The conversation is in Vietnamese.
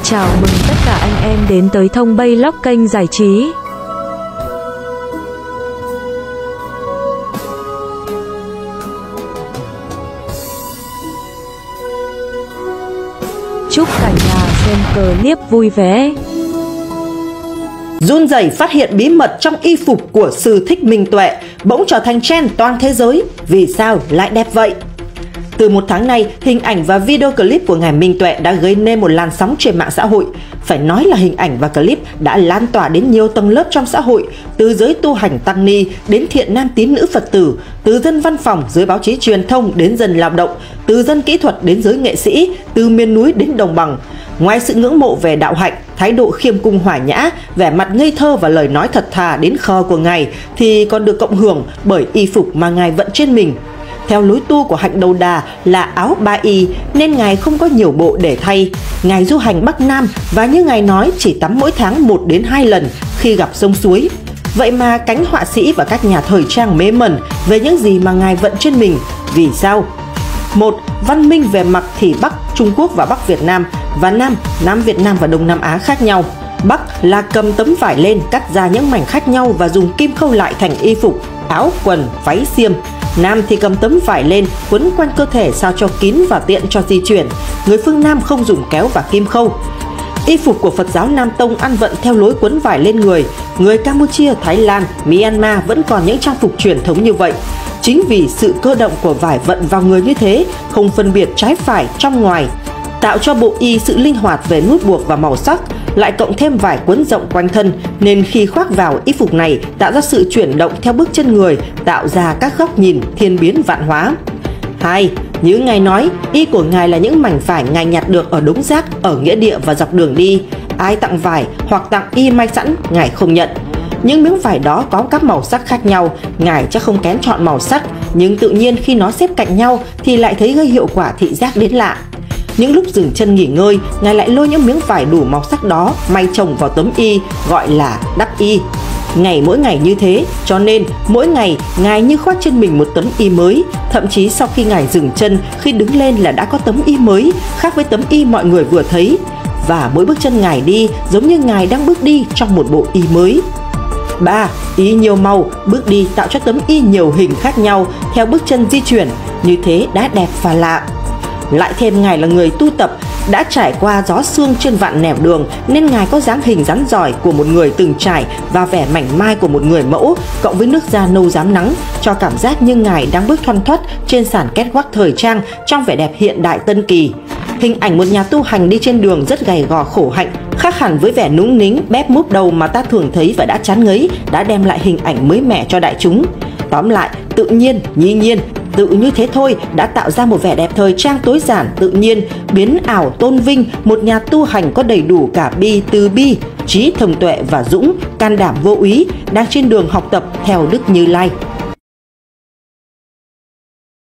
Chào mừng tất cả anh em đến tới Thông Bay Log kênh giải trí. Chúc cả nhà xem clip vui vẻ. Run rẩy phát hiện bí mật trong y phục của Sư Thích Minh Tuệ bỗng trở thành trend toàn thế giới. Vì sao lại đẹp vậy? Từ một tháng nay, hình ảnh và video clip của ngài Minh Tuệ đã gây nên một làn sóng trên mạng xã hội. Phải nói là hình ảnh và clip đã lan tỏa đến nhiều tầng lớp trong xã hội, từ giới tu hành tăng ni đến thiện nam tín nữ Phật tử, từ dân văn phòng, giới báo chí truyền thông đến dân lao động, từ dân kỹ thuật đến giới nghệ sĩ, từ miền núi đến đồng bằng. Ngoài sự ngưỡng mộ về đạo hạnh, thái độ khiêm cung hòa nhã, vẻ mặt ngây thơ và lời nói thật thà đến khờ của ngài thì còn được cộng hưởng bởi y phục mà ngài vận trên mình. Theo lối tu của Hạnh Đầu Đà là áo ba y nên ngài không có nhiều bộ để thay. Ngài du hành Bắc Nam và như ngài nói chỉ tắm mỗi tháng 1 đến 2 lần khi gặp sông suối. Vậy mà cánh họa sĩ và các nhà thời trang mê mẩn về những gì mà ngài vận trên mình. Vì sao? 1. Văn minh về mặc thì Bắc Trung Quốc và Bắc Việt Nam và Nam Việt Nam và Đông Nam Á khác nhau. Bắc là cầm tấm vải lên cắt ra những mảnh khác nhau và dùng kim khâu lại thành y phục, áo, quần, váy, xiêm. Nam thì cầm tấm vải lên quấn quanh cơ thể sao cho kín và tiện cho di chuyển. Người phương Nam không dùng kéo và kim khâu. Y phục của Phật giáo Nam Tông ăn vận theo lối quấn vải lên người. Người Campuchia, Thái Lan, Myanmar vẫn còn những trang phục truyền thống như vậy. Chính vì sự cơ động của vải vận vào người như thế, không phân biệt trái phải trong ngoài, tạo cho bộ y sự linh hoạt về nút buộc và màu sắc, lại cộng thêm vải quấn rộng quanh thân nên khi khoác vào y phục này tạo ra sự chuyển động theo bước chân người, tạo ra các góc nhìn thiên biến vạn hóa. 2. Như ngài nói, y của ngài là những mảnh vải ngài nhặt được ở đống rác, ở nghĩa địa và dọc đường đi. Ai tặng vải hoặc tặng y may sẵn, ngài không nhận. Những miếng vải đó có các màu sắc khác nhau, ngài chắc không kén chọn màu sắc, nhưng tự nhiên khi nó xếp cạnh nhau thì lại thấy gây hiệu quả thị giác đến lạ. Những lúc dừng chân nghỉ ngơi, ngài lại lôi những miếng vải đủ màu sắc đó may chồng vào tấm y, gọi là đắp y. Mỗi ngày như thế, cho nên mỗi ngày ngài như khoác trên mình một tấm y mới. Thậm chí sau khi ngài dừng chân, khi đứng lên là đã có tấm y mới, khác với tấm y mọi người vừa thấy. Và mỗi bước chân ngài đi giống như ngài đang bước đi trong một bộ y mới. 3. Y nhiều màu, bước đi tạo cho tấm y nhiều hình khác nhau theo bước chân di chuyển, như thế đã đẹp và lạ. Lại thêm ngài là người tu tập, đã trải qua gió sương trên vạn nẻo đường nên ngài có dáng hình rắn giỏi của một người từng trải và vẻ mảnh mai của một người mẫu, cộng với nước da nâu rám nắng, cho cảm giác như ngài đang bước thoăn thoắt trên sàn catwalk thời trang trong vẻ đẹp hiện đại tân kỳ. Hình ảnh một nhà tu hành đi trên đường rất gầy gò khổ hạnh, khác hẳn với vẻ núng nính bép múp đầu mà ta thường thấy và đã chán ngấy, đã đem lại hình ảnh mới mẻ cho đại chúng. Tóm lại, tự nhiên, nhi nhiên, tự như thế thôi đã tạo ra một vẻ đẹp thời trang tối giản, tự nhiên, biến ảo tôn vinh một nhà tu hành có đầy đủ cả bi, từ bi, trí thông tuệ và dũng, can đảm vô úy, đang trên đường học tập theo Đức Như Lai.